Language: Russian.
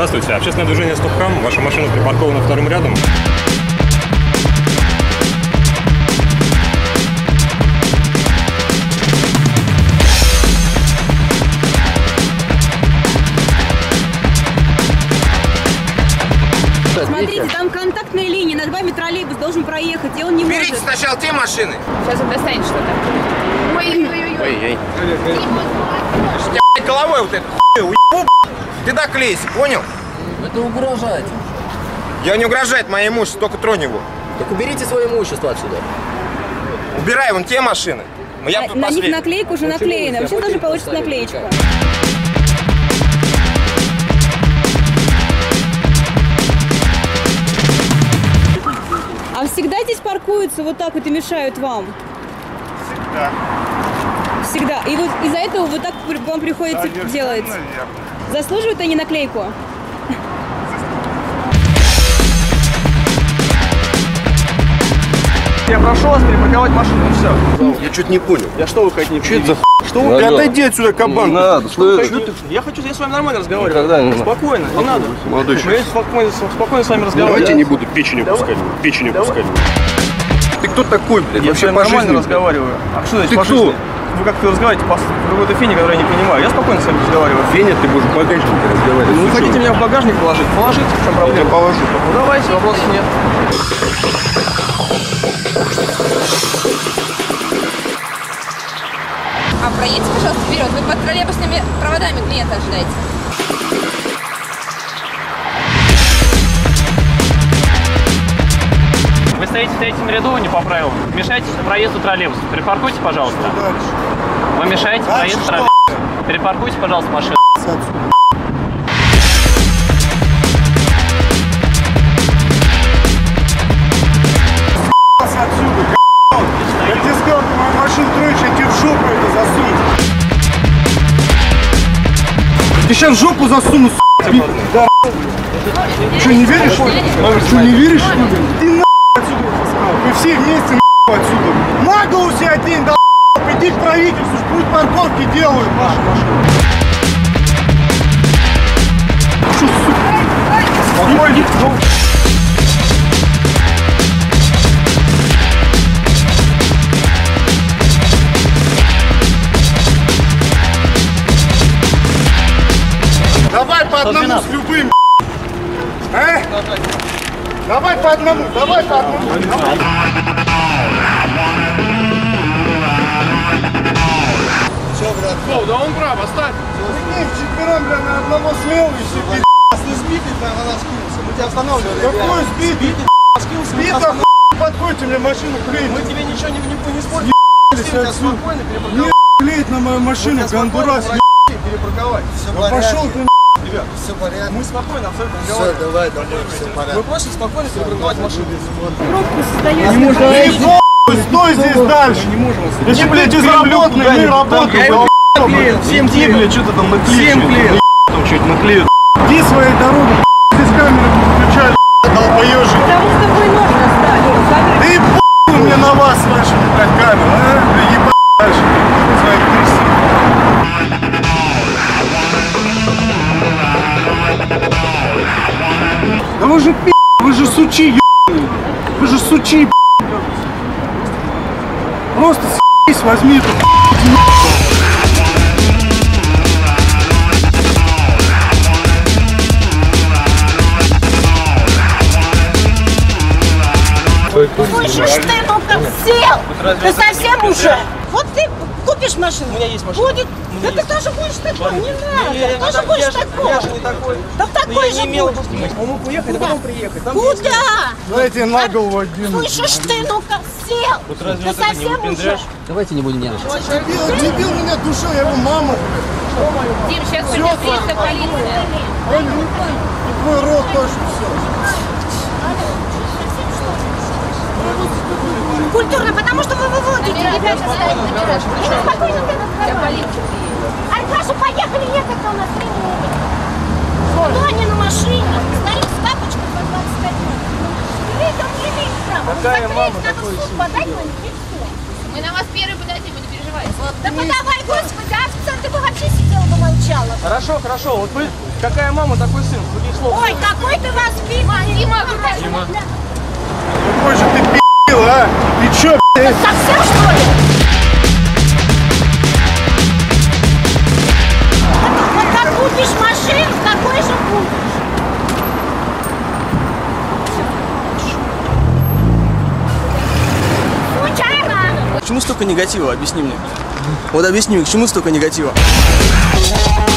Здравствуйте, общественное движение «Стоп-хам». Ваша машина припаркована вторым рядом. Смотрите, там контактная линия, над вами троллейбус должен проехать, и он не может. Берите сначала те машины. Сейчас он достанет что-то. Ой-ой-ой. Головой вот эту хуйню уебу, ты доклейся, понял? Это угрожаете. Я не угрожает мое имущество, только тронь его. Так уберите свое имущество отсюда. Убирай вон те машины. Я тут на них последний. наклейка уже наклеена, вы сейчас даже получите наклеечку. А всегда здесь паркуются вот так вот и мешают вам? Всегда. Всегда. И вот из-за этого вот так вам приходится делать. Заслуживают они наклейку? Я прошу вас припарковать машину, и все. Я что-то не понял. Я что вы хотите? Что это за хуй? Что вы? Ты отойди отсюда, кабан. Я с вами нормально разговаривать. Спокойно, не надо. Молодой человек. Я спокойно с вами разговариваю. Давайте не буду печень опускать. Печень опускать. Ты кто такой, блядь? Я с вами нормально разговариваю. А что значит по жизни? Вы как-то разговариваете по какой-то фене, которую я не понимаю. Я спокойно с вами разговариваю. Феня, ты будешь в багажнике разговаривать. Ну, вы хотите меня в багажник положить? Положите, в чем проблема? Я положу. Ну давайте, вопросов нет. А проедьте, пожалуйста, вперед. Вы под троллейбусными проводами клиента ожидаете. Вы стоите в третьем ряду не по правилам. Мешаете проезду троллейбуса. Перепаркуйте, пожалуйста. Вы мешаете проезду троллейбуса. Перепаркуйте, пожалуйста, машину. Я тебе сказал, ты мою машину троишь, я тебе в жопу это засуну. Ты сейчас в жопу засуну, да. Что, не веришь? Что, не веришь? Ты нахуй отсюда, вы все вместе нахуй отсюда. На голову себе одень, да иди к правительству, пусть парковки делают ваши машины. Что, сука? Спокойно. Давай по одному с любым, Давай по одному, давай по одному. Все, брат. О, да он прав, оставь. Прикинь, вчетвером, бля, на одного слева и все, пи***. Ты сбитый, на нас кинулся. Мы тебя останавливали. Какой сбитый? Сбитый, подходите, мне машину клеить. Мы тебе ничего не спорим. Спокойно перепарковать. Не клеить на мою машину, Гондурас, перепарковать. Да пошел ты, Ребят, все порядок. мы спокойно абсолютно разговариваем. Все, давай, все порядок. Мы просто спокойно перепарковать машину. Пробку создаете. Не можем. Стой здесь дальше. Не можем. Если, блядь, безработный, мы работаем. Всем клеят. Что-то там наклеишь. Всем клеят. Там что-то наклеют. Иди своей дорогой, здесь камеры выключали, долбоёжи. Потому что вы нужно стали. Да и похуй мне на вас с вашими, блядь, камерами, Да ебать дальше, своих крысей. Да вы же пи***, вы же сучи, ебаные. Вы же сучи, Просто с***ись, возьми эту Слышишь ты, ну-ка, сел! Ты совсем уже? Вот ты купишь машину? У меня есть машина. Будет? Да ты тоже будешь такой, не надо. Тоже будешь такой. Я же не такой. Да такой же будешь. Он мог уехать, а потом приехать. Куда? Дайте на голову один. Слышишь ты, ну-ка, сел! Ты совсем уже? Давайте не будем нервничать. Дебил меня душил, я его маму. Дим, сейчас пойдет приезда полиция. Твой рот тоже все. Культурно, потому что вы выводите. Ребята, спокойно ты разговаривай. Аркаша, поехали, некогда у нас времени. Кто они на машине? Старик с тапочкой по 25 минут. Видите, он не имеет права. Какая мама, надо такой в суд подать на них и все. Мы на вас первый подадим, вы не переживайте. Да подавай, господи, а в центре бы вообще сидела бы молчала. Хорошо, хорошо. Вот вы Какая мама, такой сын. Других слов. Ой, какой ты воспитанный. Дима. Какой же ты пи***л, а? Ты чё, блядь? Совсем, что ли? Вот как купишь машину, такой же будешь. К чему столько негатива? Объясни мне. Вот объясни мне, к чему столько негатива?